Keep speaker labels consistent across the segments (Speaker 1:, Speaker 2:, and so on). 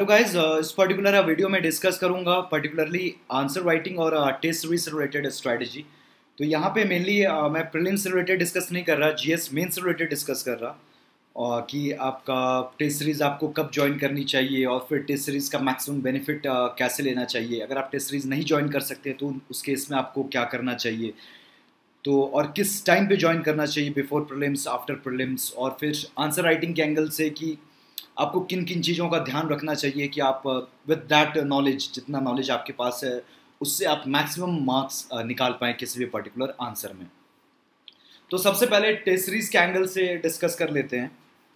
Speaker 1: तो गाइज इस particular video में डिस्कस करूंगा पर्टिकुलरली आंसर राइटिंग और टेस्ट सीरीज से रिलेटेड स्ट्रैटेजी। तो यहाँ पे मेनली मैं प्रीलिम्स से रिलेटेड डिस्कस नहीं कर रहा, जीएस मेंस से रिलेटेड डिस्कस कर रहा। और कि आपका टेस्ट सीरीज़ आपको कब ज्वाइन करनी चाहिए और फिर टेस्ट सीरीज़ का मैक्सिमम बेनिफिट कैसे लेना चाहिए। अगर आप टेस्ट सीरीज़ नहीं ज्वाइन कर सकते तो उस केस में आपको क्या करना चाहिए, तो और किस टाइम पे ज्वाइन करना चाहिए, बिफोर प्रीलिम्स, आफ्टर प्रीलिम्स, और फिर आंसर राइटिंग के एंगल से कि आपको किन किन चीज़ों का ध्यान रखना चाहिए कि आप विद दैट नॉलेज, जितना नॉलेज आपके पास है उससे आप मैक्सिमम मार्क्स निकाल पाएँ किसी भी पर्टिकुलर आंसर में। तो सबसे पहले टेस्ट सीरीज़ के एंगल से डिस्कस कर लेते हैं।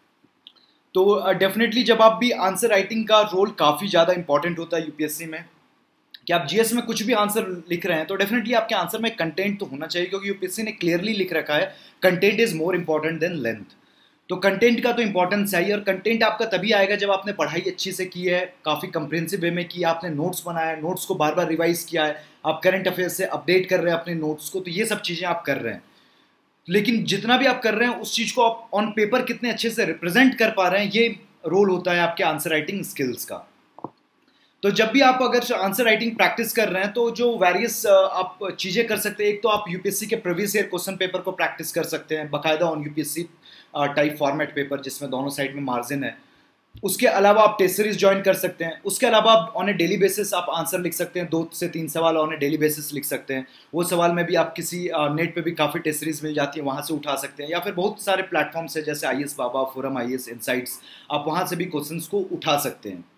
Speaker 1: तो डेफिनेटली जब आप भी आंसर राइटिंग का रोल काफ़ी ज़्यादा इंपॉर्टेंट होता है यूपीएससी में, कि आप जीएस में कुछ भी आंसर लिख रहे हैं तो डेफिनेटली आपके आंसर में कंटेंट तो होना चाहिए, क्योंकि यूपीएससी ने क्लियरली लिख रखा है content is more important than length. तो कंटेंट का तो इंपॉर्टेंस है ही, और कंटेंट आपका तभी आएगा जब आपने पढ़ाई अच्छी से की है, काफ़ी कंप्रिहेंसिव वे में की, आपने नोट्स बनाया है, नोट्स को बार बार रिवाइज किया है, आप करंट अफेयर्स से अपडेट कर रहे हैं अपने नोट्स को, तो ये सब चीज़ें आप कर रहे हैं। लेकिन जितना भी आप कर रहे हैं उस चीज़ को आप ऑन पेपर कितने अच्छे से रिप्रेजेंट कर पा रहे हैं, ये रोल होता है आपके आंसर राइटिंग स्किल्स का। तो जब भी आप अगर आंसर राइटिंग प्रैक्टिस कर रहे हैं तो जो वेरियस आप चीज़ें कर सकते हैं, एक तो आप यूपीएससी के प्रीवियस ईयर क्वेश्चन पेपर को प्रैक्टिस कर सकते हैं बाकायदा on UPSC type format paper, जिसमें दोनों साइड में मार्जिन है। उसके अलावा आप टेस्ट सीरीज ज्वाइन कर सकते हैं। उसके अलावा आप ऑन ए डेली बेसिस आप आंसर लिख सकते हैं, 2 से 3 सवाल ऑन ए डेली बेसिस लिख सकते हैं। वो सवाल में भी आप किसी नेट पे भी काफ़ी टेस्ट सीरीज मिल जाती है, वहाँ से उठा सकते हैं, या फिर बहुत सारे प्लेटफॉर्म्स है जैसे IAS Baba, forum IAS insights, आप वहाँ से भी क्वेश्चंस को उठा सकते हैं।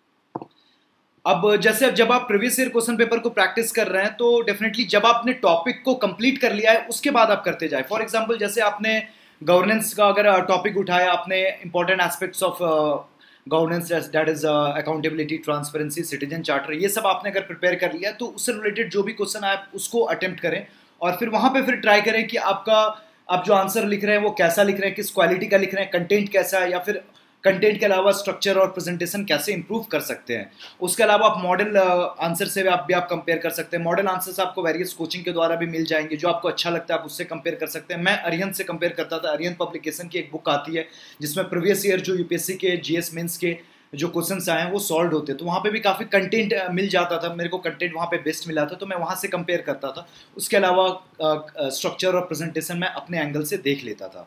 Speaker 1: अब जैसे जब आप प्रीवियस ईयर क्वेश्चन पेपर को प्रैक्टिस कर रहे हैं तो डेफिनेटली जब आपने टॉपिक को कंप्लीट कर लिया है उसके बाद आप करते जाए। फॉर एग्जांपल जैसे आपने गवर्नेंस का अगर टॉपिक उठाया, आपने important aspects of governance that is accountability, transparency, citizen charter, ये सब आपने अगर प्रिपेयर कर लिया तो उससे रिलेटेड जो भी क्वेश्चन आए उसको अटेम्प्ट करें, और फिर वहाँ पे फिर ट्राई करें कि आप जो आंसर लिख रहे हैं वो कैसा लिख रहे हैं, किस क्वालिटी का लिख रहे हैं, कंटेंट कैसा है, या फिर कंटेंट के अलावा स्ट्रक्चर और प्रेजेंटेशन कैसे इंप्रूव कर सकते हैं। उसके अलावा आप मॉडल आंसर से भी आप कंपेयर कर सकते हैं। मॉडल आंसर्स आपको वेरियस कोचिंग के द्वारा भी मिल जाएंगे, जो आपको अच्छा लगता है आप उससे कंपेयर कर सकते हैं। मैं अरिहंत से कंपेयर करता था, अरिहंत पब्लिकेशन की एक बुक आती है जिसमें प्रीवियस ईयर जो यूपीएससी के जीएस मेंस के जो क्वेश्चंस आए हैं वो सॉल्व होते, तो वहाँ पे भी काफ़ी कंटेंट मिल जाता था मेरे को, कंटेंट वहाँ पे बेस्ट मिला था, तो मैं वहाँ से कंपेयर करता था। उसके अलावा स्ट्रक्चर और प्रेजेंटेशन मैं अपने एंगल से देख लेता था।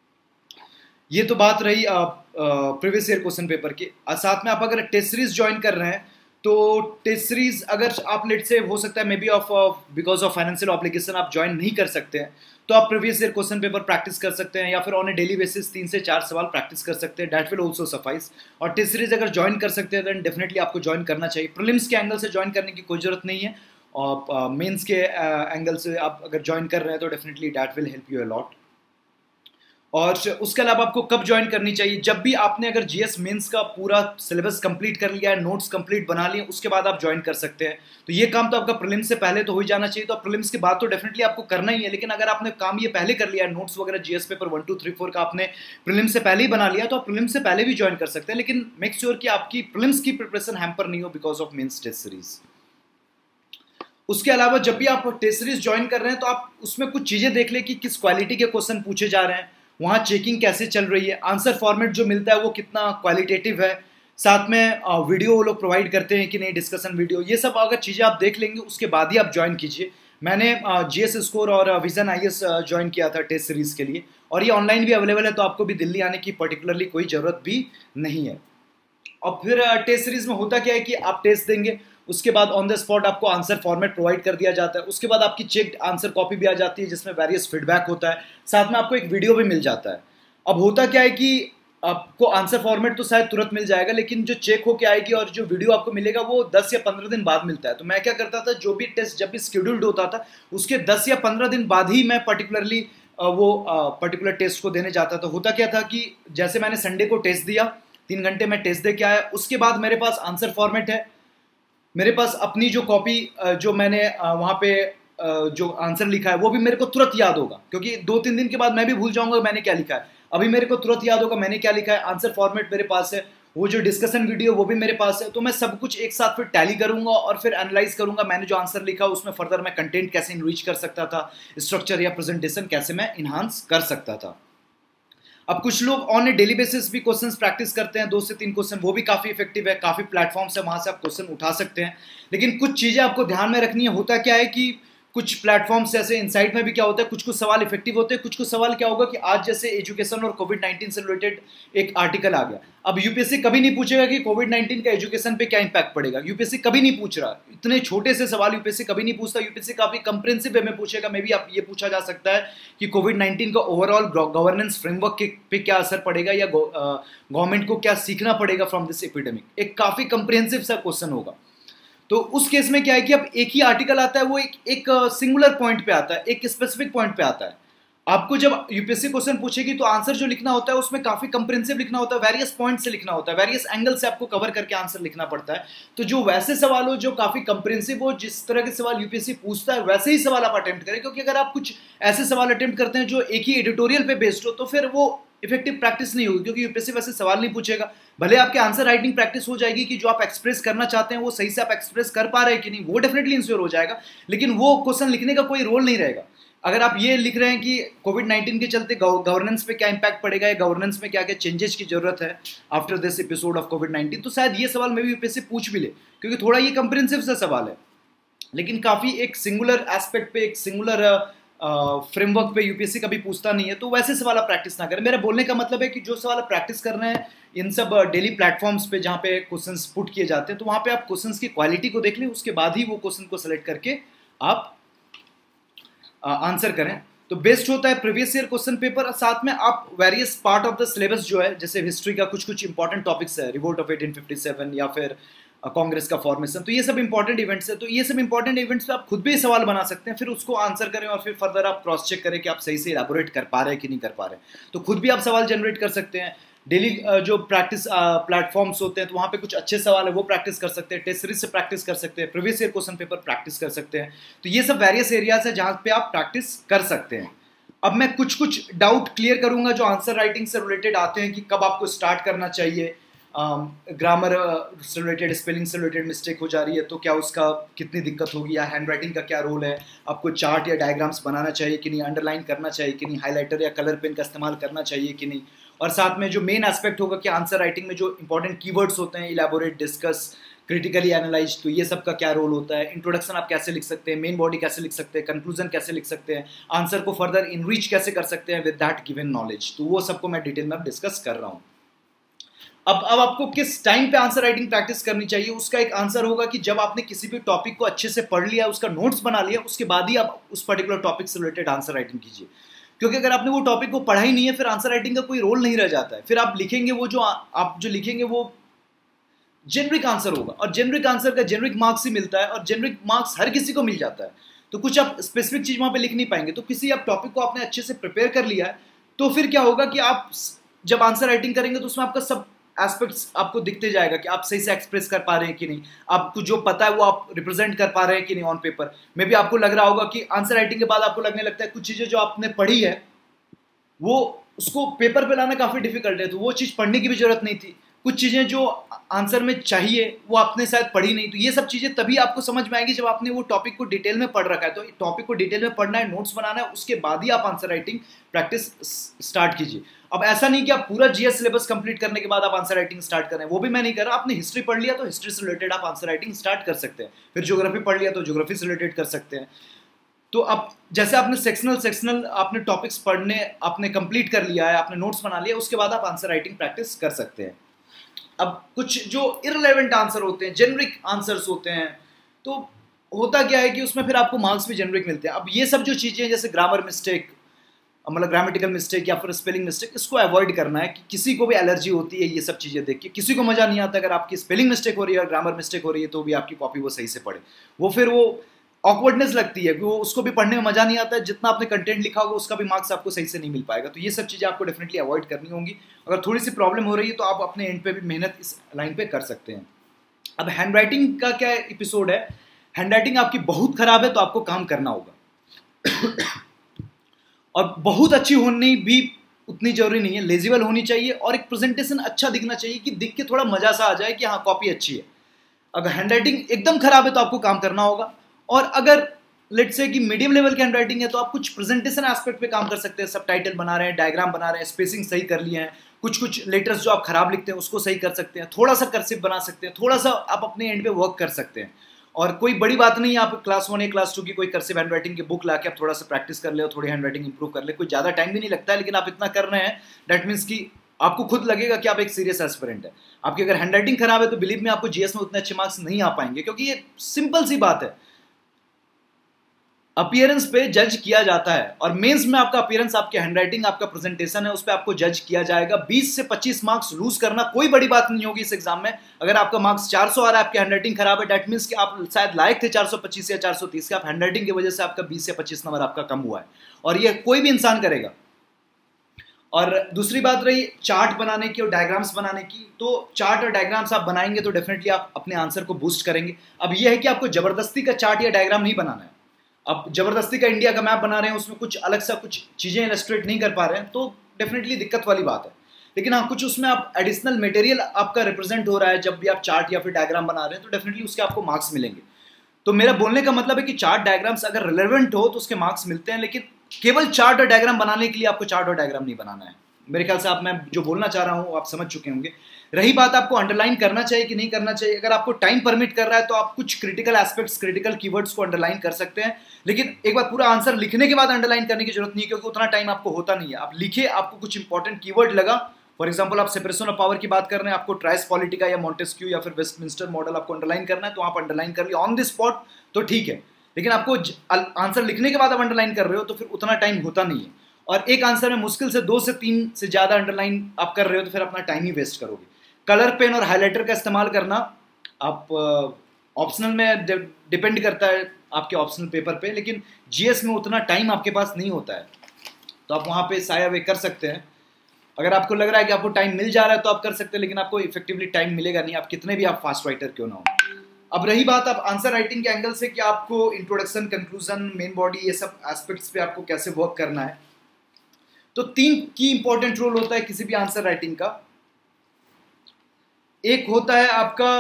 Speaker 1: ये तो बात रही प्रीवियस ईयर क्वेश्चन पेपर की। साथ में आप अगर टेस्ट सीरीज ज्वाइन कर रहे हैं तो टेस्ट सीरीज अगर आप लेट से हो सकता है maybe because of financial obligation आप ज्वाइन नहीं कर सकते हैं, तो आप previous year question paper practice कर सकते हैं, या फिर ऑन ए डेली बेसिस 3 से 4 सवाल प्रैक्टिस कर सकते हैं, दैट विल ऑल्सो सफाइस। और टेस्ट सीरीज अगर ज्वाइन कर सकते हैं देन डेफिनेटली आपको ज्वाइन करना चाहिए। प्रीलिम्स के एंगल से ज्वाइन करने की कोई जरूरत नहीं है, और मेंस के एंगल से आप अगर ज्वाइन कर रहे हैं तो definitely that will help you a lot. और उसके अलावा आपको कब ज्वाइन करनी चाहिए, जब भी आपने अगर जीएस मेंस का पूरा सिलेबस कंप्लीट कर लिया है, नोट्स कंप्लीट बना लिए, उसके बाद आप ज्वाइन कर सकते हैं। तो ये काम तो आपका प्रीलिम्स से पहले तो हो ही जाना चाहिए, तो प्रीलिम्स के बाद तो डेफिनेटली आपको करना ही है। लेकिन अगर आपने काम ये पहले कर लिया है, नोट्स वगैरह जीएस पेपर 1 2 3 4 का आपने प्रीलिम्स से पहले ही बना लिया, तो आप प्रीलिम्स से पहले भी ज्वाइन कर सकते हैं। लेकिन मेक श्योर कि आपकी प्रीलिम्स की प्रिपरेशन हैम्पर नहीं हो because of mains test series. उसके अलावा जब भी आप टेस्ट सीरीज ज्वाइन कर रहे हैं तो आप उसमें कुछ चीज़ें देख लें कि किस क्वालिटी के क्वेश्चन पूछे जा रहे हैं, वहाँ चेकिंग कैसे चल रही है, आंसर फॉर्मेट जो मिलता है वो कितना क्वालिटेटिव है, साथ में वीडियो वो लोग प्रोवाइड करते हैं कि नहीं, डिस्कशन वीडियो, ये सब अगर चीज़ें आप देख लेंगे उसके बाद ही आप ज्वाइन कीजिए। मैंने जीएस स्कोर और विजन IAS ज्वाइन किया था टेस्ट सीरीज़ के लिए, और ये ऑनलाइन भी अवेलेबल है, तो आपको भी दिल्ली आने की पर्टिकुलरली कोई ज़रूरत भी नहीं है। और फिर टेस्ट सीरीज में होता क्या है कि आप टेस्ट देंगे, उसके बाद ऑन द स्पॉट आपको आंसर फॉर्मेट प्रोवाइड कर दिया जाता है, उसके बाद आपकी चेक्ड आंसर कॉपी भी आ जाती है जिसमें वेरियस फीडबैक होता है, साथ में आपको एक वीडियो भी मिल जाता है। अब होता क्या है कि आपको आंसर फॉर्मेट तो शायद तुरंत मिल जाएगा, लेकिन जो चेक होके आएगी और जो वीडियो आपको मिलेगा वो 10 या 15 दिन बाद मिलता है। तो मैं क्या करता था, जो भी टेस्ट जब भी शेड्यूल्ड होता था उसके 10 या 15 दिन बाद ही मैं पर्टिकुलरली वो पर्टिकुलर टेस्ट को देने जाता था। होता क्या था कि जैसे मैंने संडे को टेस्ट दिया, 3 घंटे में टेस्ट दे के आया, उसके बाद मेरे पास आंसर फॉर्मेट है, मेरे पास अपनी जो कॉपी जो मैंने वहाँ पे जो आंसर लिखा है वो भी मेरे को तुरंत याद होगा, क्योंकि 2-3 दिन के बाद मैं भी भूल जाऊंगा मैंने क्या लिखा है। अभी मेरे को तुरंत याद होगा मैंने क्या लिखा है, आंसर फॉर्मेट मेरे पास है, वो जो डिस्कशन वीडियो वो भी मेरे पास है, तो मैं सब कुछ एक साथ फिर टैली करूंगा और फिर एनालाइज करूंगा मैंने जो आंसर लिखा उसमें फर्दर मैं कंटेंट कैसे इनरिच कर सकता था, स्ट्रक्चर या प्रेजेंटेशन कैसे मैं इन्हांस कर सकता था। अब कुछ लोग ऑन ए डेली बेसिस भी क्वेश्चंस प्रैक्टिस करते हैं, 2 से 3 क्वेश्चन, वो भी काफ़ी इफेक्टिव है, काफ़ी प्लेटफॉर्म्स है, वहाँ से आप क्वेश्चन उठा सकते हैं। लेकिन कुछ चीज़ें आपको ध्यान में रखनी है। होता क्या है कि कुछ प्लेटफॉर्म्स जैसे इनसाइट में भी क्या होता है, कुछ कुछ सवाल इफेक्टिव होते हैं, कुछ कुछ सवाल क्या होगा कि आज जैसे एजुकेशन और कोविड-19 से रिलेटेड एक आर्टिकल आ गया, अब यूपीएससी कभी नहीं पूछेगा कि कोविड-19 का एजुकेशन पे क्या इंपैक्ट पड़ेगा, यूपीएससी कभी नहीं पूछ रहा, इतने छोटे से सवाल यूपीएससी कभी नहीं पूछता। यूपीएससी काफी कंप्रेहेंसिव वे में पूछेगा। मे बी आप ये पूछा जा सकता है कि कोविड-19 का ओवरऑल गवर्नेंस फ्रेमवर्क पे क्या असर पड़ेगा, या गवर्नमेंट को क्या सीखना पड़ेगा फ्रॉम दिस एपिडेमिक। एक काफी कंप्रेहेंसिव सा क्वेश्चन होगा। तो उस केस में क्या है कि अब एक ही आर्टिकल आता है, वो एक सिंगुलर पॉइंट पे आता है, एक स्पेसिफिक पॉइंट पे आता है। आपको जब यूपीएससी क्वेश्चन पूछेगी तो आंसर जो लिखना होता है उसमें काफी कंप्रेहेंसिव लिखना होता है, वेरियस पॉइंट से लिखना होता है, वेरियस एंगल से आपको कवर करके आंसर लिखना पड़ता है। तो जो वैसे सवाल हो जो काफी कंप्रेहेंसिव हो, जिस तरह के सवाल यूपीएससी पूछता है वैसे ही सवाल आप अटेम्प्ट करें, क्योंकि अगर आप कुछ ऐसे सवाल अटेम्प्ट करते हैं जो एक ही एडिटोरियल पे बेस्ड हो तो फिर वो इफेक्टिव प्रैक्टिस नहीं होगी, क्योंकि यूपीएससी वैसे सवाल नहीं पूछेगा। भले आपके आंसर राइटिंग प्रैक्टिस हो जाएगी कि जो आप एक्सप्रेस करना चाहते हैं वो सही से आप एक्सप्रेस कर पा रहे हैं कि नहीं, वो डेफिनेटली इंश्योर हो जाएगा, लेकिन वो क्वेश्चन लिखने का कोई रोल नहीं रहेगा। अगर आप ये लिख रहे हैं कि कोविड-19 के चलते गवर्नेंस पे क्या इंपैक्ट पड़ेगा, या गवर्नेंस में क्या क्या चेंजेस की जरूरत है आफ्टर दिस एपिसोड ऑफ कोविड-19, तो शायद ये सवाल में भी यूपीएससी पूछ भी ले, क्योंकि थोड़ा ये कंप्रेहेंसिव सा सवाल है। लेकिन काफी एक सिंगुलर एस्पेक्ट पे, एक सिंगुलर फ्रेमवर्क पे यूपीएससी कभी पूछता नहीं है, तो वैसे सवाल आप प्रैक्टिस ना करें। मेरा बोलने का मतलब है कि जो सवाल आप प्रैक्टिस कर रहे हैं इन सब डेली प्लेटफॉर्म्स पे जहाँ पे क्वेश्चंस पुट किए जाते हैं, तो वहाँ पे आप क्वेश्चंस की क्वालिटी को देख लें, उसके बाद ही वो क्वेश्चन को सेलेक्ट करके आप आंसर करें। तो बेस्ट होता है प्रीवियस ईयर क्वेश्चन पेपर, और साथ में आप various part of the syllabus जो है, जैसे हिस्ट्री का कुछ कुछ इंपॉर्टेंट टॉपिक्स है, रिवोल्ट ऑफ 1857 या फिर कांग्रेस का फॉर्मेशन, तो ये सब इंपॉर्टेंट इवेंट्स है। तो ये सब इंपॉर्टेंट इवेंट्स पे आप खुद भी सवाल बना सकते हैं, फिर उसको आंसर करें और फिर फर्दर आप क्रॉस चेक करें कि आप सही से इलैबोरेट कर पा रहे हैं कि नहीं कर पा रहे। तो खुद भी आप सवाल जनरेट कर सकते हैं। डेली जो प्रैक्टिस प्लेटफॉर्म्स होते हैं तो वहाँ पे कुछ अच्छे सवाल है वो प्रैक्टिस कर सकते हैं, टेस्ट सीरीज से प्रैक्टिस कर सकते हैं, previous year question paper practice कर सकते हैं। तो ये सब वेरियस एरियाज है जहाँ पे आप प्रैक्टिस कर सकते हैं। अब मैं कुछ कुछ डाउट क्लियर करूंगा जो आंसर राइटिंग से रिलेटेड आते हैं, कि कब आपको स्टार्ट करना चाहिए, ग्रामर से रिलेटेड, स्पेलिंग से रिलेटेड मिस्टेक हो जा रही है तो क्या उसका कितनी दिक्कत होगी, या हैंड राइटिंग का क्या रोल है, आपको चार्ट या डायग्राम्स बनाना चाहिए कि नहीं, अंडरलाइन करना चाहिए कि नहीं, हाईलाइटर या कलर पेन का इस्तेमाल करना चाहिए कि नहीं, और साथ में जो मेन एस्पेक्ट होगा कि आंसर राइटिंग में जो इंपॉर्टेंट कीवर्ड्स होते हैं, इलैबोरेट, डिस्कस, क्रिटिकली एनालाइज, तो ये सब का क्या रोल होता है, इंट्रोडक्शन आप कैसे लिख सकते हैं, मेन बॉडी कैसे लिख सकते हैं, कंक्लूजन कैसे लिख सकते हैं, आंसर को फर्दर इनरीच कैसे कर सकते हैं विद दैट गिवन नॉलेज, तो वो सबको मैं डिटेल में डिस्कस कर रहा हूँ। अब आपको किस टाइम पे आंसर राइटिंग प्रैक्टिस करनी चाहिए, उसका एक आंसर होगा कि जब आपने किसी भी टॉपिक को अच्छे से पढ़ लिया, उसका नोट्स बना लिया, उसके बाद ही आप उस पर्टिकुलर टॉपिक से रिलेटेड आंसर राइटिंग कीजिए। क्योंकि अगर आपने वो टॉपिक को पढ़ा ही नहीं है फिर आंसर राइटिंग का कोई रोल नहीं रह जाता है। फिर आप लिखेंगे वो जो आप जो लिखेंगे वो जेनरिक आंसर होगा, और जेनरिक आंसर का जेनरिक मार्क्स ही मिलता है, और जेनरिक मार्क्स हर किसी को मिल जाता है। तो कुछ आप स्पेसिफिक चीज वहां पे लिख नहीं पाएंगे। तो किसी आप टॉपिक को आपने अच्छे से प्रिपेयर कर लिया है तो फिर क्या होगा कि आप जब आंसर राइटिंग करेंगे तो उसमें आपका सब एस्पेक्ट्स आपको दिखते जाएगा कि आप सही से एक्सप्रेस कर पा रहे हैं कि नहीं, आपको जो पता है वो आप रिप्रेजेंट कर पा रहे हैं कि नहीं ऑन पेपर। मे भी आपको लग रहा होगा कि आंसर राइटिंग के बाद आपको लगने लगता है कुछ चीजें जो आपने पढ़ी है वो उसको पेपर पे लाना काफी डिफिकल्ट है, तो वो चीज पढ़ने की भी जरूरत नहीं थी। कुछ चीजें जो आंसर में चाहिए वो आपने शायद पढ़ी नहीं, तो ये सब चीजें तभी आपको समझ में आएगी जब आपने वो टॉपिक को डिटेल में पढ़ रखा है। तो टॉपिक को डिटेल में पढ़ना है, नोट्स बनाना है, उसके बाद ही आप आंसर राइटिंग प्रैक्टिस स्टार्ट कीजिए। अब ऐसा नहीं कि आप पूरा जीएस सिलेबस कंप्लीट करने के बाद आप आंसर राइटिंग स्टार्ट करें, वो भी मैं नहीं कर रहा। आपने हिस्ट्री पढ़ लिया तो हिस्ट्री से रिलेटेड आप आंसर राइटिंग स्टार्ट कर सकते हैं, फिर ज्योग्राफी पढ़ लिया तो ज्योग्राफी से रिलेटेड कर सकते हैं। तो अब जैसे आपने सेक्शनल आपने टॉपिक्स पढ़ने आपने कंप्लीट कर लिया है, आपने नोट्स बना लिया, उसके बाद आप आंसर राइटिंग प्रैक्टिस कर सकते हैं। अब कुछ जो इररिलेवेंट आंसर होते हैं, जेनरिक आंसर्स होते हैं, तो होता क्या है कि उसमें फिर आपको मार्क्स भी जेनरिक मिलते हैं। अब ये सब जो चीज़ें जैसे ग्रामर मिस्टेक, मतलब ग्रामेटिकल मिस्टेक या फिर स्पेलिंग मिस्टेक, इसको अवॉइड करना है। कि किसी को भी एलर्जी होती है ये सब चीज़ें देख के, किसी को मज़ा नहीं आता अगर आपकी स्पेलिंग मिस्टेक हो रही है और ग्रामर मिस्टेक हो रही है तो भी आपकी कॉपी वो सही से पढ़े। वो फिर वो ऑकवर्डनेस लगती है कि वो उसको भी पढ़ने में मजा नहीं आता है, जितना आपने कंटेंट लिखा होगा उसका भी मार्क्स आपको सही से नहीं मिल पाएगा। तो ये सब चीज़ें आपको डेफिनेटली अवॉइड करनी होंगी। अगर थोड़ी सी प्रॉब्लम हो रही है तो आप अपने एंड पे भी मेहनत इस लाइन पे कर सकते हैं। अब हैंड राइटिंग का क्या एपिसोड है, हैंड राइटिंग आपकी बहुत खराब है तो आपको काम करना होगा और बहुत अच्छी होनी भी उतनी जरूरी नहीं है, लेजिबल होनी चाहिए और एक प्रेजेंटेशन अच्छा दिखना चाहिए कि दिख के थोड़ा मजा सा आ जाए कि हाँ कॉपी अच्छी है। अगर हैंड राइटिंग एकदम खराब है तो आपको काम करना होगा। और अगर लेट्स से कि मीडियम लेवल की हैंडराइटिंग है तो आप कुछ प्रेजेंटेशन एस्पेक्ट पे काम कर सकते हैं, सब टाइटल बना रहे हैं, डायग्राम बना रहे हैं, स्पेसिंग सही कर लिए हैं, कुछ लेटर्स जो आप खराब लिखते हैं उसको सही कर सकते हैं, थोड़ा सा कर्सिव बना सकते हैं, थोड़ा सा आप अपने एंड पे वर्क कर सकते हैं। और कोई बड़ी बात नहीं है, आप क्लास 1 या क्लास 2 की कोई कर्सिव हैंडराइटिंग की बुक लाके आप थोड़ा सा प्रैक्टिस कर ले और थोड़ी हैंडराइटिंग इंप्रूव कर ले, कोई ज़्यादा टाइम भी नहीं लगता है, लेकिन आप इतना कर रहे हैं दैट मीन्स कि आपको खुद लगेगा कि आप एक सीरियस एस्पिरेंट है। आपकी अगर हैंडराइटिंग खराब है तो बिलीव में आपको जीएस में उतने अच्छे मार्क्स नहीं आ पाएंगे, क्योंकि ये सिंपल सी बात है, अपीयरेंस पे जज किया जाता है और मेंस में आपका अपीयरेंस, आपकी हैंडराइटिंग, आपका प्रेजेंटेशन है, उस पर आपको जज किया जाएगा। 20 से 25 मार्क्स लूज करना कोई बड़ी बात नहीं होगी इस एग्जाम में। अगर आपका मार्क्स 400 आ रहा है, आपकी हैंडराइटिंग खराब है, दैट मींस कि आप शायद लायक थे 425 या 430 के, आप हैंडराइटिंग की वजह से आपका 20 या 25 नंबर आपका कम हुआ है, और ये कोई भी इंसान करेगा। और दूसरी बात रही चार्ट बनाने की और डायग्राम्स बनाने की, तो चार्ट और डायग्राम्स आप बनाएंगे तो डेफिनेटली आप अपने आंसर को बूस्ट करेंगे। अब यह है कि आपको जबरदस्ती का चार्ट या डायग्राम नहीं बनाना है। अब जबरदस्ती का इंडिया का मैप बना रहे हैं, उसमें कुछ अलग सा कुछ चीज़ें इलस्ट्रेट नहीं कर पा रहे हैं, तो डेफिनेटली दिक्कत वाली बात है। लेकिन हाँ, कुछ उसमें आप एडिशनल मटेरियल आपका रिप्रेजेंट हो रहा है जब भी आप चार्ट या फिर डायग्राम बना रहे हैं, तो डेफिनेटली उसके आपको मार्क्स मिलेंगे। तो मेरा बोलने का मतलब है कि चार्ट डायग्राम्स अगर रिलेवेंट हो तो उसके मार्क्स मिलते हैं, लेकिन केवल चार्ट और डायग्राम बनाने के लिए आपको चार्ट और डायग्राम नहीं बनाना है। मेरे ख्याल से आप, मैं जो बोलना चाह रहा हूँ आप समझ चुके होंगे। रही बात आपको अंडरलाइन करना चाहिए कि नहीं करना चाहिए, अगर आपको टाइम परमिट कर रहा है तो आप कुछ क्रिटिकल एस्पेक्ट्स, क्रिटिकल कीवर्ड्स को अंडरलाइन कर सकते हैं, लेकिन एक बार पूरा आंसर लिखने के बाद अंडरलाइन करने की जरूरत नहीं है, क्योंकि उतना टाइम आपको होता नहीं है। आप लिखे, आपको कुछ इंपॉर्टेंट कीवर्ड लगा, फॉर एग्जाम्पल आप सेपरेशन ऑफ पावर की बात कर रहे हैं, आपको ट्राइस पॉलिटिका या मॉन्टेस्क्यू या फिर वेस्टमिंस्टर मॉडल आपको अंडरलाइन करना है, तो आप अंडरलाइन कर लिया ऑन द स्पॉट तो ठीक है। लेकिन आपको आंसर लिखने के बाद आप अंडरलाइन कर रहे हो तो फिर उतना टाइम होता नहीं है, और एक आंसर में मुश्किल से 2 से 3 से ज़्यादा अंडरलाइन आप कर रहे हो तो फिर अपना टाइम ही वेस्ट करोगे। कलर पेन और हाइलाइटर का इस्तेमाल करना आप ऑप्शनल में डिपेंड करता है आपके ऑप्शनल पेपर पे, लेकिन जीएस में उतना टाइम आपके पास नहीं होता है, तो आप वहाँ पे साया वे कर सकते हैं। अगर आपको लग रहा है कि आपको टाइम मिल जा रहा है तो आप कर सकते हैं, लेकिन आपको इफेक्टिवली टाइम मिलेगा नहीं, आप कितने भी आप फास्ट राइटर क्यों ना हो। अब रही बात आप आंसर राइटिंग के एंगल से कि आपको इंट्रोडक्शन, कंक्लूजन, मेन बॉडी, ये सब एस्पेक्ट्स पे आपको कैसे वर्क करना है, तो 3 की इंपॉर्टेंट रोल होता है किसी भी आंसर राइटिंग का। एक होता है आपका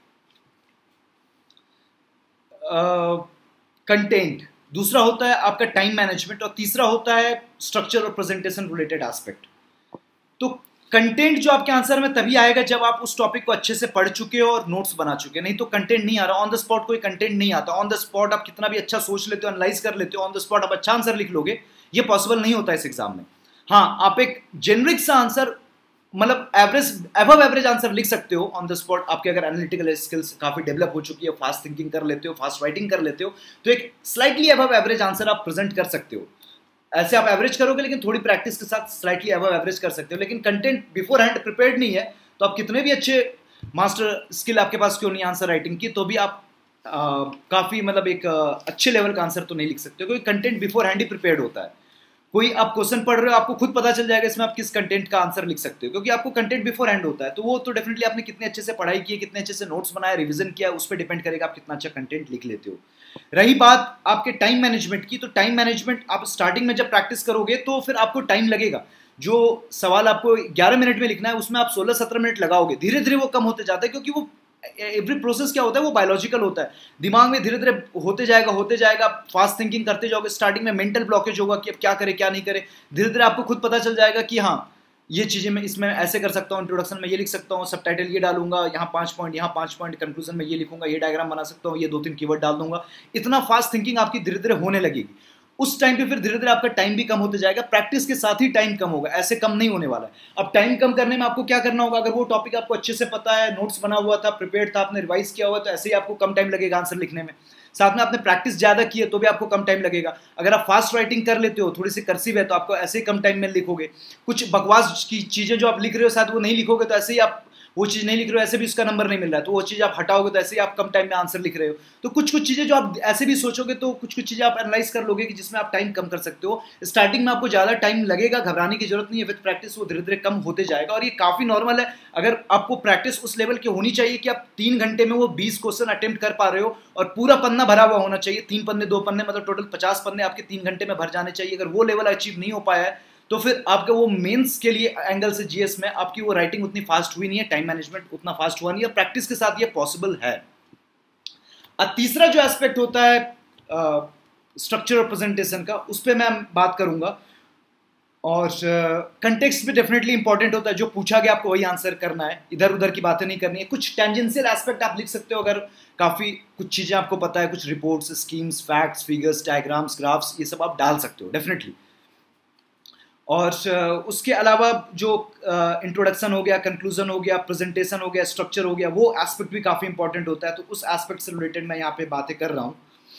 Speaker 1: कंटेंट, दूसरा होता है आपका टाइम मैनेजमेंट, और तीसरा होता है स्ट्रक्चर और प्रेजेंटेशन रिलेटेड एस्पेक्ट। तो कंटेंट जो आपके आंसर में तभी आएगा जब आप उस टॉपिक को अच्छे से पढ़ चुके हो और नोट्स बना चुके हो, नहीं तो कंटेंट नहीं आ रहा। ऑन द स्पॉट कोई कंटेंट नहीं आता। ऑन द स्पॉट आप कितना भी अच्छा सोच लेते हो, एनालाइज कर लेते हो, ऑन द स्पॉट आप अच्छा आंसर लिख लोगे, ये पॉसिबल नहीं होता इस एग्जाम में। हाँ, आप एक जेनरिक सा आंसर, मतलब एवरेज, अबव एवरेज आंसर लिख सकते हो ऑन द स्पॉट। आपके अगर एनालिटिकल स्किल्स काफी डेवलप हो चुकी है, फास्ट थिंकिंग कर लेते हो, फास्ट राइटिंग कर लेते हो, तो एक स्लाइटली अबव एवरेज आंसर आप प्रेजेंट कर सकते हो। ऐसे आप एवरेज करोगे, लेकिन थोड़ी प्रैक्टिस के साथ स्लाइटली अबव एवरेज कर सकते हो। लेकिन कंटेंट बिफोर हैंड प्रिपेयर्ड नहीं है, तो आप कितने भी अच्छे मास्टर स्किल आपके पास क्यों नहीं आंसर राइटिंग की, तो भी आप काफी मतलब एक अच्छे लेवल का आंसर तो नहीं लिख सकते, क्योंकि कंटेंट बिफोर हैंड ही प्रिपेयर्ड होता है। कोई आप क्वेश्चन पढ़ रहे हो, आपको खुद पता चल जाएगा इसमें आप किस कंटेंट का आंसर लिख सकते हो, क्योंकि आपको कंटेंट बिफोर हैंड होता है। तो वो तो डेफिनेटली आपने कितने अच्छे से पढ़ाई की है, कितने अच्छे से नोट्स बनाया, रिवीजन किया, उस पर डिपेंड करेगा आप कितना अच्छा कंटेंट लिख लेते हो। रही बात आपके टाइम मैनेजमेंट की, तो टाइम मैनेजमेंट आप स्टार्टिंग में जब प्रैक्टिस करोगे तो फिर आपको टाइम लगेगा। जो सवाल आपको 11 मिनट में लिखना है उसमें आप 16-17 मिनट लगाओगे, धीरे धीरे वो कम होते जाता है, क्योंकि वो एवरी प्रोसेस क्या होता है, वो बायोलॉजिकल होता है। दिमाग में धीरे धीरे होते जाएगा, फास्ट थिंकिंग करते जाओगे। स्टार्टिंग में मेंटल ब्लॉकेज होगा कि अब क्या करे क्या नहीं करे, धीरे धीरे आपको खुद पता चल जाएगा कि हाँ ये चीज़ें मैं इसमें ऐसे कर सकता हूँ, इंट्रोडक्शन में ये लिख सकता हूँ, सब टाइटल ये डालूंगा, यहाँ 5 पॉइंट, यहाँ 5 पॉइंट, कंक्लूजन में ये लिखूंगा, ये डायग्राम बना सकता हूँ, ये 2-3 कीवर्ड डाल दूंगा। इतना फास्ट थिंकिंग आपकी धीरे धीरे होने लगेगी। उस टाइम पे फिर धीरे धीरे आपका टाइम भी कम होते जाएगा, प्रैक्टिस के साथ ही टाइम कम होगा, ऐसे कम नहीं होने वाला है। अब टाइम कम करने में आपको क्या करना होगा, अगर वो टॉपिक आपको अच्छे से पता है, नोट्स बना हुआ था, प्रिपेयर्ड था, आपने रिवाइज किया हुआ, तो ऐसे ही आपको कम टाइम लगेगा आंसर लिखने में। साथ में आपने प्रैक्टिस ज़्यादा की है तो भी आपको कम टाइम लगेगा। अगर आप फास्ट राइटिंग कर लेते हो, थोड़ी सी कर्सिव है, तो आपको ऐसे ही कम टाइम में लिखोगे। कुछ बकवास की चीज़ें जो आप लिख रहे हो शायद वो नहीं लिखोगे, तो ऐसे ही आप वो चीज़ नहीं लिख रहे हो, ऐसे भी उसका नंबर नहीं मिल रहा है, तो वो चीज़ आप हटाओगे तो ऐसे ही आप कम टाइम में आंसर लिख रहे हो। तो कुछ कुछ चीज़ें जो आप ऐसे भी सोचोगे, तो कुछ कुछ चीज़ें आप एनालाइज कर लोगे कि जिसमें आप टाइम कम कर सकते हो। स्टार्टिंग में आपको ज़्यादा टाइम लगेगा, घबराने की जरूरत नहीं है, विद प्रैक्टिस वो धीरे धीरे कम होते जाएगा, और ये काफ़ी नॉर्मल है। अगर आपको प्रैक्टिस उस लेवल की होनी चाहिए कि आप 3 घंटे में वो 20 क्वेश्चन अटेम्प्ट कर पा रहे हो, और पूरा पन्ना भरा हुआ होना चाहिए, 3 पन्ने 2 पन्ने, मतलब टोटल 50 पन्ने आपके 3 घंटे में भर जाने चाहिए। अगर वो लेवल अचीव नहीं हो पाया है तो फिर आपका वो मेंस के लिए एंगल से जीएस में आपकी वो राइटिंग उतनी फास्ट हुई नहीं है, टाइम मैनेजमेंट उतना फास्ट हुआ नहीं है। प्रैक्टिस के साथ ये पॉसिबल है। तीसरा जो एस्पेक्ट होता है स्ट्रक्चर ऑफ प्रेजेंटेशन का, उस पर मैं बात करूंगा। और कंटेक्स्ट भी डेफिनेटली इंपॉर्टेंट होता है, जो पूछा गया आपको वही आंसर करना है, इधर उधर की बातें नहीं करनी है। कुछ टेंजेंशियल एस्पेक्ट आप लिख सकते हो अगर काफ़ी कुछ चीज़ें आपको पता है, कुछ reports, schemes, facts, figures, diagrams, graphs, ये सब आप डाल सकते हो डेफिनेटली। और उसके अलावा जो इंट्रोडक्शन हो गया, कंक्लूजन हो गया, प्रेजेंटेशन हो गया, स्ट्रक्चर हो गया, वो एस्पेक्ट भी काफ़ी इंपॉर्टेंट होता है, तो उस एस्पेक्ट से रिलेटेड मैं यहाँ पे बातें कर रहा हूँ।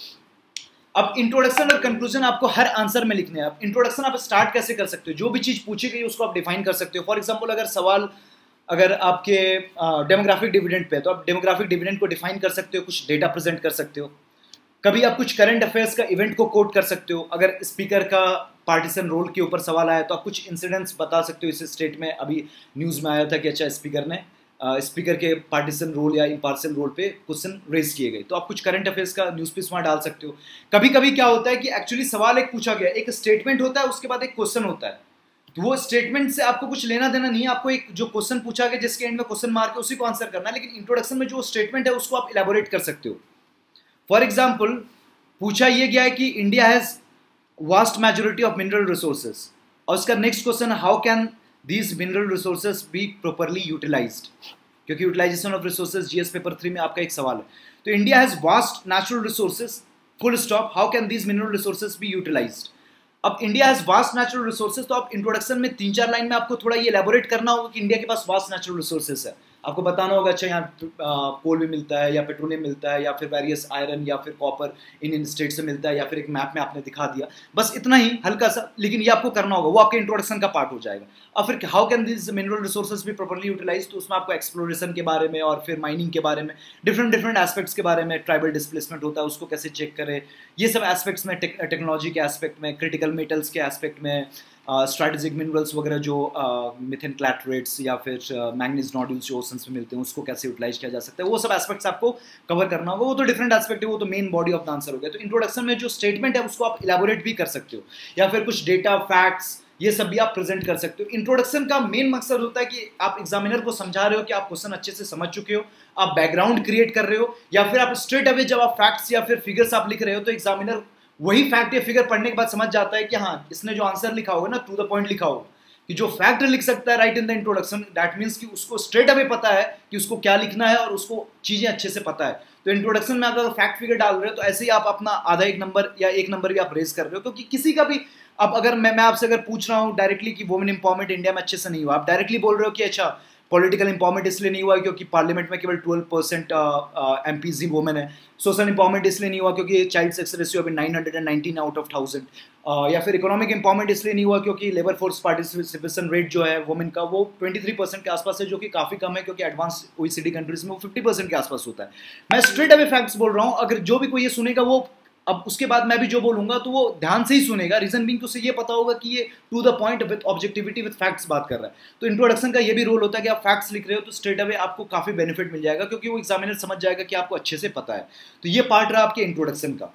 Speaker 1: अब इंट्रोडक्शन और कंक्लूजन आपको हर आंसर में लिखने हैं। अब इंट्रोडक्शन आप स्टार्ट कैसे कर सकते हो, जो भी चीज़ पूछी गई उसको आप डिफाइन कर सकते हो। फॉर एग्जांपल अगर सवाल अगर आपके डेमोग्राफिक डिविडेंड पे, तो आप डेमोग्राफिक डिविडेंड को डिफाइन कर सकते हो, कुछ डेटा प्रेजेंट कर सकते हो। कभी आप कुछ करंट अफेयर्स का इवेंट को कोट कर सकते हो। अगर स्पीकर का पार्टीशन रोल के ऊपर सवाल आया तो आप कुछ इंसिडेंट्स बता सकते हो। इस स्टेट में अभी न्यूज़ में आया था कि अच्छा स्पीकर ने स्पीकर के पार्टीशन रोल या इम्पार्शियल रोल पे क्वेश्चन रेज किए गए, तो आप कुछ करंट अफेयर्स का न्यूज़ पीस वहाँ डाल सकते हो। कभी कभी क्या होता है कि एक्चुअली सवाल एक पूछा गया, एक स्टेटमेंट होता है, उसके बाद एक क्वेश्चन होता है, तो वो स्टेटमेंट से आपको कुछ लेना देना नहीं है, आपको एक जो क्वेश्चन पूछा गया जिसके एंड में क्वेश्चन मार के उसी को आंसर करना है। लेकिन इंट्रोडक्शन में जो स्टेटमेंट है उसको आप इलेबोरेट कर सकते हो। फॉर एग्जाम्पल पूछा यह गया है कि India has vast majority of mineral resources, और उसका नेक्स्ट क्वेश्चन है how can these mineral resources be properly utilised, क्योंकि utilisation of resources GS paper 3 में आपका एक सवाल है। तो India has vast natural resources full stop, how can these mineral resources be utilised. अब India has vast natural resources, तो आप इंट्रोडक्शन में 3-4 लाइन में आपको थोड़ा ये एलेबोरेट करना होगा कि इंडिया के पास वास्ट नेचुरल रिसोर्सेज है। आपको बताना होगा अच्छा यहाँ कोल भी मिलता है, या पेट्रोलियम मिलता है, या फिर वेरियस आयरन या फिर कॉपर इंडियन स्टेट से मिलता है, या फिर एक मैप में आपने दिखा दिया, बस इतना ही हल्का सा, लेकिन ये आपको करना होगा, वो आपके इंट्रोडक्शन का पार्ट हो जाएगा। और फिर how can this mineral resources भी प्रॉपर्ली यूटिलाइज, तो उसमें आपको एक्सप्लोरेशन के बारे में और फिर माइनिंग के बारे में, डिफरेंट एस्पेक्ट्स के बारे में, ट्राइबल डिस्प्लेसमेंट होता है उसको कैसे चेक करें, ये सब एस्पेक्ट्स में, टेक्नोलॉजी के एस्पेक्ट में, क्रिटिकल मेटल्स के एस्पेक्ट में, स्ट्रैटेजिक मिनरल्स वगैरह जो मिथेन क्लैटरेट्स या फिर मैंगनीज नोड्यूल्स जो ओशंस में मिलते हैं उसको कैसे यूटिलाइज किया जा सकता है, वो सब एस्पेक्ट्स आपको कवर करना होगा। वो तो डिफरेंट एस्पेक्ट है, वो तो main body of the answer हो गया। तो इंट्रोडक्शन में जो स्टेटमेंट है उसको आप इलेबोरेट भी कर सकते हो, या फिर कुछ डेटा, फैक्ट्स, ये सब भी आप प्रेजेंट कर सकते हो। इंट्रोडक्शन का मेन मकसद होता है कि आप एग्जामिनर को समझा रहे हो कि आप क्वेश्चन अच्छे से समझ चुके हो, आप बैकग्राउंड क्रिएट कर रहे हो, या फिर आप स्ट्रेट अवे जब आप फैक्ट्स या फिर फिगर्स आप लिख रहे हो तो एग्जामिनर वही फैक्ट या फिगर पढ़ने के बाद समझ जाता है कि हाँ इसने जो आंसर लिखा होगा ना टू द पॉइंट लिखा होगा, कि जो फैक्ट लिख सकता है right in the introduction, that means कि उसको स्ट्रेट अवे पता है कि उसको क्या लिखना है और उसको चीजें अच्छे से पता है। तो इंट्रोडक्शन में अगर फैक्ट फिगर डाल रहे हो तो ऐसे ही आप अपना आधा एक नंबर या एक नंबर भी आप रेज कर रहे हो, क्योंकि किसी का भी अब अगर मैं आपसे अगर पूछ रहा हूँ डायरेक्टली कि वुमेन इंपावरमेंट इंडिया में अच्छे से नहीं हुआ, आप डायरेक्टली बोल रहे हो कि अच्छा पॉलिटिकल इंपावरमेंट इसलिए नहीं हुआ क्योंकि पार्लियामेंट में केवल 12% एमपीज ही वुमेन है, सोशल इंपावरमेंट इसलिए नहीं हुआ क्योंकि चाइल्ड सेक्स रेशियो अभी 919 आउट ऑफ 1000, या फिर इकोनॉमिक इंपावरमेंट इसलिए नहीं हुआ क्योंकि लेबर फोर्स पार्टिसिपेशन रेट जो है वुमेन का वो 23% के आसपास है, जो कि काफ़ी कम है क्योंकि एडवांस ओईसीडी कंट्रीज में वो 50% के आसपास होता है। मैं स्ट्रेट अवे फैक्ट्स बोल रहा हूँ, अगर जो भी कोई ये सुनेगा वो अब उसके बाद मैं भी जो बोलूंगा तो वो ध्यान से ही सुनेगा, रीजन बीइंग तो उसे ये पता होगा कि ये to the point with objectivity with facts बात कर रहा है। तो इंट्रोडक्शन का ये भी रोल होता है कि आप फैक्ट्स लिख रहे हो तो स्ट्रेट अवे आपको काफी बेनिफिट मिल जाएगा, क्योंकि वो एग्जामिनर समझ जाएगा कि आपको अच्छे से पता है। तो ये पार्ट रहा आपके इंट्रोडक्शन का।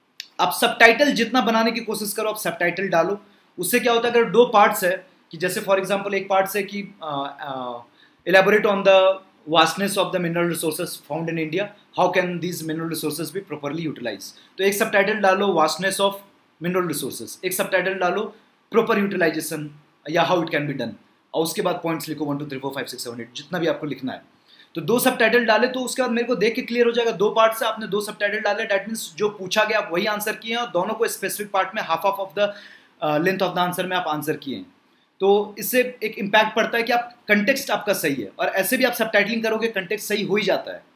Speaker 1: आप सबटाइटल जितना बनाने की कोशिश करो, आप सबटाइटल डालो, उससे क्या होता है अगर 2 पार्ट्स है कि जैसे फॉर एग्जाम्पल एक पार्ट है कि elaborate on the vastness of the mineral resources found in India, how can these mineral resources be properly utilized, तो एक सबटाइटल डालो vastness of mineral resources, एक सबटाइटल डालो proper utilization या how it can be done, और उसके बाद points लिखो 1 2 3 4 5 6 7 8 जितना भी आपको लिखना है। तो 2 सबटाइटल डाले तो उसके बाद मेरे को देख के क्लियर हो जाएगा 2 पार्ट से आपने 2 सबटाइटल डाले, दैट मीन्स जो पूछा गया आप वही आंसर किए हैं और दोनों को स्पेसिफिक पार्ट में half of the length of the answer में आप आंसर किए हैं। तो इससे एक इम्पैक्ट पड़ता है कि आप कंटेक्स्ट आपका सही है, और ऐसे भी आप सबटाइटलिंग करोगे कंटेक्स्ट सही हो ही जाता है।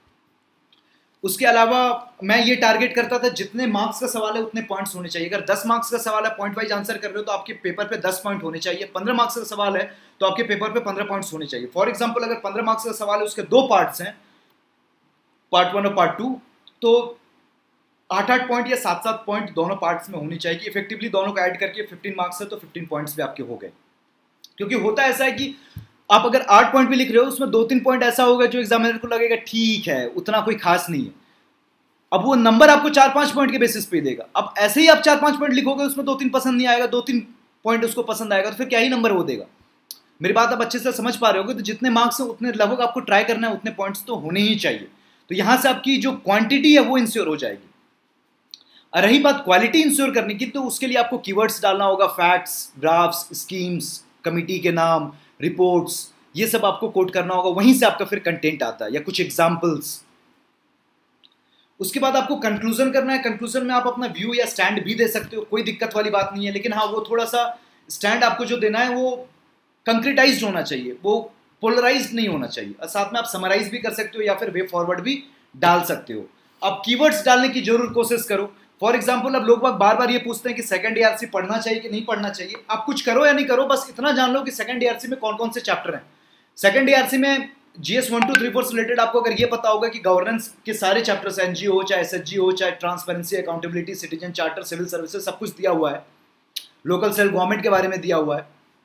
Speaker 1: उसके अलावा मैं ये टारगेट करता था जितने मार्क्स का सवाल है उतने पॉइंट्स होने चाहिए। अगर 10 मार्क्स का सवाल है पॉइंट वाइज आंसर कर रहे हो तो आपके पेपर पे 10 पॉइंट होने चाहिए। 15 मार्क्स का सवाल है तो आपके पेपर पे 15 पॉइंट्स होने चाहिए। फॉर एग्जाम्पल अगर 15 मार्क्स का सवाल है उसके 2 पार्ट्स हैं, पार्ट 1 और पार्ट 2, तो 8-8 पॉइंट या 7-7 पॉइंट दोनों पार्ट्स में होनी चाहिए। इफेक्टिवली दोनों को ऐड करके 15 मार्क्स है तो 15 पॉइंट्स भी आपके हो गए। क्योंकि होता ऐसा है कि आप अगर 8 पॉइंट भी लिख रहे हो उसमें 2-3 पॉइंट ऐसा होगा जो एग्जामिनर को लगेगा ठीक है उतना कोई खास नहीं है, अब वो नंबर आपको 4-5 पॉइंट के बेसिस पे देगा। अब ऐसे ही आप 4-5 पॉइंट लिखोगे उसमें 2-3 पसंद नहीं आएगा, 2-3 पॉइंट उसको पसंद आएगा, तो फिर क्या ही नंबर वो देगा। मेरी बात आप अच्छे से समझ पा रहे होगे। तो जितने मार्क्स हैं उतने लगभग आपको ट्राई करना है, उतने पॉइंट्स तो होने ही चाहिए। तो यहां से आपकी जो क्वांटिटी है वो इंश्योर हो जाएगी। रही बात क्वालिटी इंश्योर करने की, तो उसके लिए आपको कीवर्ड्स डालना होगा, फैक्ट्स, ग्राफ्स, स्कीम्स, कमिटी के नाम, रिपोर्ट्स, ये सब आपको कोट करना होगा। वहीं से आपका फिर कंटेंट आता है, या कुछ एग्जाम्पल्स। उसके बाद आपको कंक्लूजन करना है। कंक्लूजन में आप अपना व्यू या स्टैंड भी दे सकते हो, कोई दिक्कत वाली बात नहीं है, लेकिन हाँ वो थोड़ा सा स्टैंड आपको जो देना है वो कंक्रीटाइज्ड होना चाहिए, वो पोलराइज्ड नहीं होना चाहिए। और साथ में आप समराइज भी कर सकते हो या फिर वे फॉरवर्ड भी डाल सकते हो। अब कीवर्ड्स डालने की जरूर कोशिश करो। फॉर एग्जाम्पल, अब लोग बार बार ये पूछते हैं कि सेकंड ईआरसी पढ़ना चाहिए कि नहीं पढ़ना चाहिए। आप कुछ करो या नहीं करो, बस इतना जान लो कि सेकंड ईआरसी में कौन कौन से चैप्टर हैं। सेकंड ईआरसी में जीएस 1 2 3 4 से रिलेटेड आपको अगर ये पता होगा कि गवर्नेंस के सारे चैप्टर्स, एनजीओ हो चाहे एसएचजी हो, चाहे transparency, accountability, citizen charter, civil services, सब कुछ दिया हुआ है। लोकल सेल्फ गवर्नमेंट के बारे में दिया हुआ है,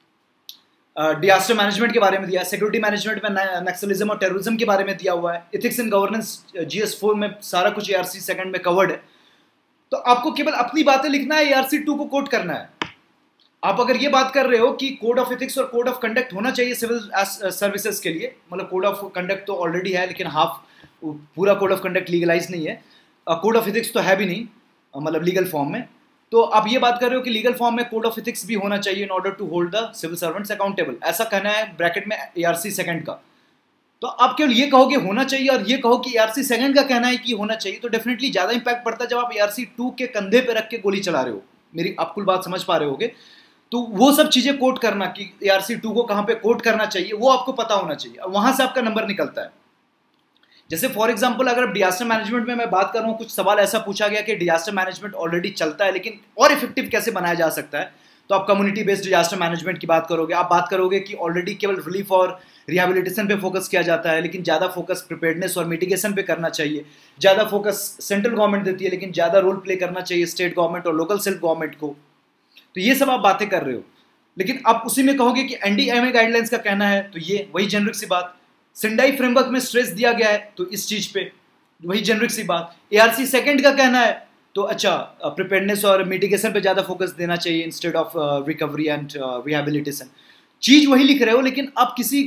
Speaker 1: डिजास्टर मैनेजमेंट के बारे में दिया है, सिक्योरिटी मैनेजमेंट में नक्सलिज्म और टेररिज्म के बारे में दिया हुआ है, इथिक्स एंड गवर्नेंस जीएस 4 में सारा कुछ एआरसी सेकंड में कवर्ड है। तो आपको केवल अपनी बातें लिखना है, एआरसी 2 को कोट करना है। आप अगर ये बात कर रहे हो कि कोड ऑफ एथिक्स और कोड ऑफ कंडक्ट होना चाहिए सिविल सर्विसेज के लिए, मतलब कोड ऑफ कंडक्ट तो ऑलरेडी है लेकिन हाफ, पूरा कोड ऑफ कंडक्ट लीगलाइज नहीं है, कोड ऑफ एथिक्स तो है भी नहीं मतलब लीगल फॉर्म में। तो आप ये बात कर रहे हो कि लीगल फॉर्म में कोड ऑफ एथिक्स भी होना चाहिए in order to hold the civil servants accountable, ऐसा कहना है ब्रैकेट में एआरसी सेकंड का। तो आप केवल ये कहोगे होना चाहिए और ये कहो कि एआरसी सेकंड का कहना है कि होना चाहिए, तो डेफिनेटली ज्यादा इंपैक्ट पड़ता है जब आप एआरसी 2 के कंधे पे रख के गोली चला रहे हो। मेरी आप कुल बात समझ पा रहे होगे। तो वो सब चीजें कोट करना कि एआरसी 2 को कहां पे कोट करना चाहिए वो आपको पता होना चाहिए, वहां से आपका नंबर निकलता है। जैसे फॉर एग्जांपल, अगर डिजास्टर मैनेजमेंट में मैं बात कर रहा हूं, कुछ सवाल ऐसा पूछा गया कि डिजास्टर मैनेजमेंट ऑलरेडी चलता है लेकिन और इफेक्टिव कैसे बनाया जा सकता है, तो आप कम्युनिटी बेस्ड डिजास्टर मैनेजमेंट की बात करोगे। आप बात करोगे कि ऑलरेडी केवल रिलीफ और रिहेबिलिटेशन पे फोकस किया जाता है लेकिन ज़्यादा फोकस प्रिपेयर्डनेस और मिटिगेशन पे करना चाहिए। ज़्यादा फोकस सेंट्रल गवर्नमेंट देती है लेकिन ज़्यादा रोल प्ले करना चाहिए स्टेट गवर्नमेंट और लोकल सेल्फ गवर्नमेंट को। तो ये सब आप बातें कर रहे हो, लेकिन आप उसी में कहोगे कि एनडीएमए गाइडलाइंस का कहना है, तो ये वही जेनरिक सी बात। सिंडाई फ्रेमवर्क में स्ट्रेस दिया गया है तो इस चीज पे वही जेनरिक सी बात। एआरसी सेकंड का कहना है तो अच्छा प्रिपेयर्डनेस और मिटिगेशन पे ज्यादा फोकस देना चाहिए instead of recovery and rehabilitation. चीज वही लिख रहे हो लेकिन आप किसी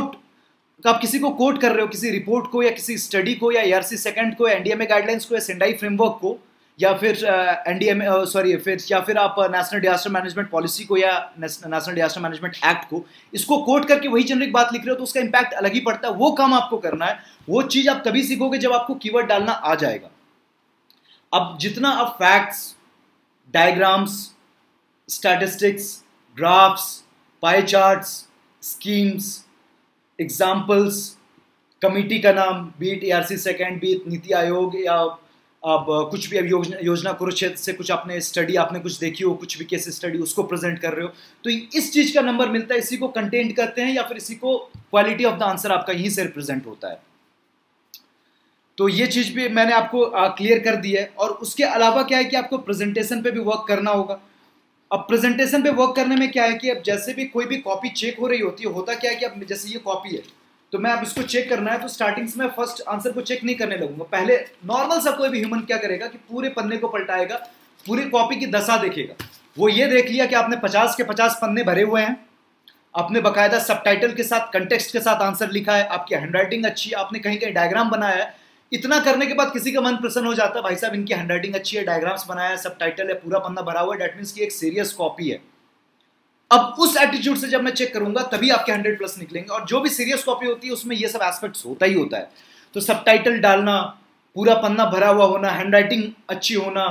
Speaker 1: को कोट कर रहे हो, किसी रिपोर्ट को या किसी स्टडी को या एआरसी सेकंड को या एनडीएमए गाइडलाइंस को या सिंडाई फ्रेमवर्क को या फिर एनडीएमए या फिर आप नेशनल डिजास्टर मैनेजमेंट पॉलिसी को या नेशनल डिजास्टर मैनेजमेंट एक्ट को, इसको कोट करके वही जेनरिक बात लिख रहे हो, तो उसका इंपैक्ट अलग ही पड़ता है। वो काम आपको करना है, वो चीज आप तभी सीखोगे जब आपको कीवर्ड डालना आ जाएगा। अब जितना आप facts, diagrams, statistics, graphs, pie charts, schemes, examples, committee का नाम, beat ARC second, beat NITI Aayog, या अब कुछ भी अब योजना कुरुक्षेत्र से कुछ आपने स्टडी, आपने कुछ देखी हो, कुछ भी केस स्टडी, उसको प्रेजेंट कर रहे हो, तो इस चीज का नंबर मिलता है। इसी को कंटेंट करते हैं या फिर इसी को क्वालिटी ऑफ द आंसर आपका यहीं से रिप्रेजेंट होता है। तो ये चीज भी मैंने आपको क्लियर कर दी है। और उसके अलावा क्या है कि आपको प्रेजेंटेशन पे भी वर्क करना होगा। अब प्रेजेंटेशन पे वर्क करने में क्या है कि अब जैसे भी कोई भी कॉपी चेक हो रही होती है, होता क्या है कि अब जैसे ये कॉपी है तो मैं अब इसको चेक करना है, तो स्टार्टिंग से मैं फर्स्ट आंसर को चेक नहीं करने लगूंगा। पहले नॉर्मल सा कोई भी ह्यूमन क्या करेगा कि पूरे पन्ने को पलटाएगा, पूरी कॉपी की दशा देखेगा। वो ये देख लिया कि आपने 50 के 50 पन्ने भरे हुए हैं, आपने बकायदा सबटाइटल के साथ, कंटेक्स्ट के साथ आंसर लिखा है, आपकी हैंडराइटिंग अच्छी है, आपने कहीं कहीं डायग्राम बनाया है। इतना करने के बाद किसी का मन प्रसन्न हो जाता है, भाई साहब इनकी हैंडराइटिंग अच्छी है, डायग्राम्स बनाया है, सबटाइटल है, पूरा पन्ना भरा हुआ है, डेट मींस की एक सीरियस कॉपी है। अब उस एटीट्यूड से जब मैं चेक करूंगा तभी आपके 100+ निकलेंगे। और जो भी सीरियस कॉपी होती है उसमें ये सब एस्पेक्ट्स होता ही होता है। तो सबटाइटल डालना, पूरा पन्ना भरा हुआ होना, हैंडराइटिंग अच्छी होना,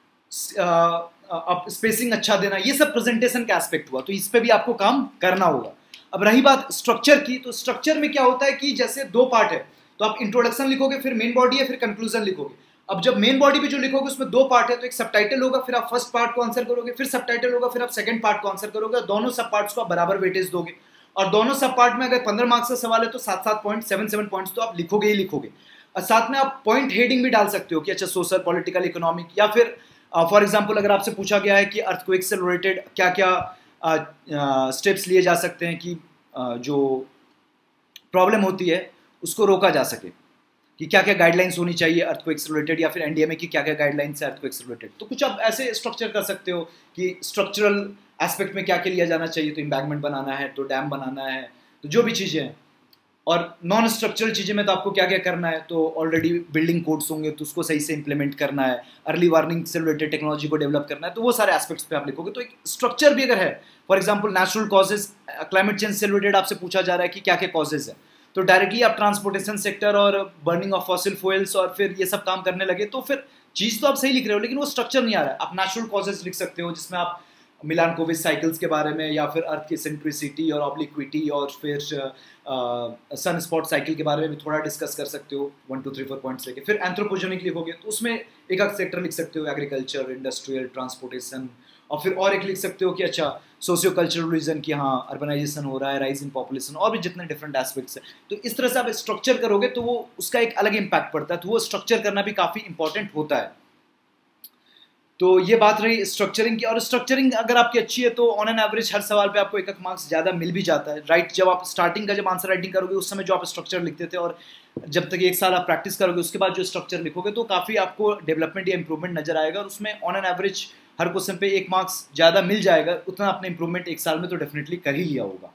Speaker 1: स्पेसिंग अच्छा देना, ये सब प्रेजेंटेशन का एस्पेक्ट हुआ, तो इस पे भी आपको काम करना होगा। अब रही बात स्ट्रक्चर की, तो स्ट्रक्चर में क्या होता है कि जैसे 2 पार्ट है, तो आप इंट्रोडक्शन लिखोगे, फिर मेन बॉडी है, फिर कंक्लूजन लिखोगे। अब जब मेन बॉडी भी जो लिखोगे उसमें 2 पार्ट है, तो एक सबटाइटल होगा, फिर आप फर्स्ट पार्ट को आंसर करोगे, फिर सबटाइटल होगा, फिर आप सेकंड पार्ट को आंसर करोगे, और दोनों सब पार्ट्स को आप बराबर वेटेज दोगे। और दोनों सब पार्ट में अगर 15 मार्क्स का सवाल है तो 7-7 पॉइंट, 7-7 पॉइंट्स तो आप लिखोगे ही लिखोगे। और साथ में आप पॉइंट हेडिंग भी डाल सकते हो कि अच्छा सोशल, पॉलिटिकल, इकोनॉमिक, या फिर फॉर एग्जाम्पल अगर आपसे पूछा गया है कि अर्थक्वेक से रिलेटेड क्या क्या स्टेप्स लिए जा सकते हैं कि जो प्रॉब्लम होती है उसको रोका जा सके, कि क्या क्या गाइडलाइंस होनी चाहिए अर्थक्वेक से रिलेटेड, या फिर एनडीएमए की क्या क्या गाइडलाइंस है अर्थक्वेक से रिलेटेड। तो कुछ आप ऐसे स्ट्रक्चर कर सकते हो कि स्ट्रक्चरल एस्पेक्ट में क्या क्या लिया जाना चाहिए, तो एम्बैंकमेंट बनाना है, तो डैम बनाना है, तो जो भी चीज़ें हैं और नॉन स्ट्रक्चरल चीज़ें में तो आपको क्या क्या करना है, तो ऑलरेडी बिल्डिंग कोड्स होंगे तो उसको सही से इंप्लीमेंट करना है, अर्ली वार्निंग से रिलेटेड टेक्नोलॉजी को डेवलप करना है, तो वो सारे एस्पेक्ट्स पे आप लिखोगे। तो एक स्ट्रक्चर भी अगर है, for example natural causes, climate change से रिलेटेड आपसे पूछा जा रहा है कि क्या क्या कॉजेज है, तो डायरेक्टली आप ट्रांसपोर्टेशन सेक्टर और बर्निंग ऑफ फॉसिल फ्यूल्स और फिर ये सब काम करने लगे तो फिर चीज़ तो आप सही लिख रहे हो लेकिन वो स्ट्रक्चर नहीं आ रहा है। आप नेचुरल कॉजेज लिख सकते हो जिसमें आप मिलानकोविच साइकिल्स के बारे में या फिर अर्थ की सेंट्रिसिटी और ऑब्लिक्विटी और फिर सन स्पॉट साइकिल के बारे में भी थोड़ा डिस्कस कर सकते हो, 1 2 3 4 पॉइंट्स लेके। फिर एंथ्रोपोजेनिक लिखोगे तो उसमें एक आध सेक्टर लिख सकते हो, एग्रीकल्चर, इंडस्ट्रियल, ट्रांसपोर्टेशन, और फिर और एक लिख सकते हो कि अच्छा सोशियो कल्चरल रीजन की हाँ अर्बनाइजेशन हो रहा है, राइज इन पॉपुलेशन, और भी जितने डिफरेंट एस्पेक्ट्स हैं। तो इस तरह से आप स्ट्रक्चर करोगे तो वो उसका एक अलग इम्पैक्ट पड़ता है, तो वो स्ट्रक्चर करना भी काफ़ी इंपॉर्टेंट होता है। तो ये बात रही स्ट्रक्चरिंग की, और स्ट्रक्चरिंग अगर आपकी अच्छी है तो ऑन एन एवरेज हर सवाल पे आपको एक एक मार्क्स ज़्यादा मिल भी जाता है, राइट। जब आप स्टार्टिंग का जब आंसर राइटिंग करोगे उस समय जो आप स्ट्रक्चर लिखते थे और जब तक एक साल आप प्रैक्टिस करोगे उसके बाद जो स्ट्रक्चर लिखोगे तो काफ़ी आपको डेवलपमेंट या इंप्रूवमेंट नजर आएगा, और उसमें ऑन एन एवरेज हर क्वेश्चन पे 1 मार्क्स ज़्यादा मिल जाएगा। उतना आपने इंप्रूवमेंट 1 साल में तो डेफिनेटली कर ही लिया होगा।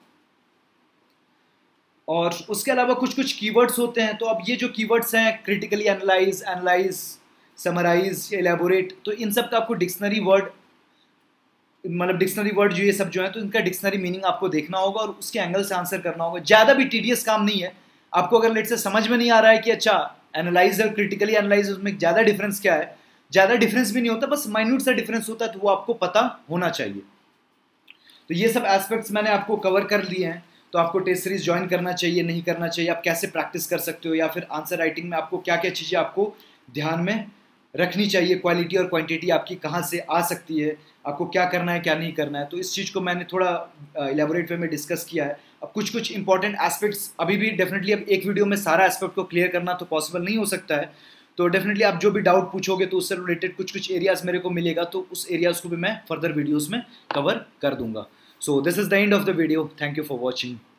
Speaker 1: और उसके अलावा कुछ कुछ कीवर्ड्स होते हैं, तो अब ये जो कीवर्ड्स हैं क्रिटिकली एनालाइज, समराइज, एलेबोरेट, तो इन सब का आपको डिक्शनरी वर्ड, मतलब डिक्शनरी वर्ड जो ये सब जो है तो इनका डिक्शनरी मीनिंग आपको देखना होगा और उसके एंगल से आंसर करना होगा। ज़्यादा भी टीडियस काम नहीं है। आपको अगर लेट से समझ में नहीं आ रहा है कि अच्छा एनालाइज और क्रिटिकली एनालाइज उसमें ज़्यादा डिफरेंस क्या है, ज़्यादा डिफरेंस भी नहीं होता, बस माइन्यूट सा डिफरेंस होता है, तो वो आपको पता होना चाहिए। तो ये सब एस्पेक्ट्स मैंने आपको कवर कर लिए हैं। तो आपको टेस्ट सीरीज ज्वाइन करना चाहिए, नहीं करना चाहिए, आप कैसे प्रैक्टिस कर सकते हो, या फिर आंसर राइटिंग में आपको क्या क्या चीज़ें आपको ध्यान में रखनी चाहिए, क्वालिटी और क्वांटिटी आपकी कहाँ से आ सकती है, आपको क्या करना है क्या नहीं करना है। तो इस चीज़ को मैंने थोड़ा इलेबोरेट वे में डिस्कस किया है। अब कुछ कुछ इंपॉर्टेंट एस्पेक्ट्स अभी भी डेफिनेटली, अब एक वीडियो में सारा एस्पेक्ट को क्लियर करना तो पॉसिबल नहीं हो सकता है, तो डेफिनेटली आप जो भी डाउट पूछोगे तो उससे रिलेटेड कुछ कुछ एरियाज मेरे को मिलेगा, तो उस एरियाज को भी मैं फर्दर वीडियोज़ में कवर कर दूंगा। So this is the end of the video, thank you for watching.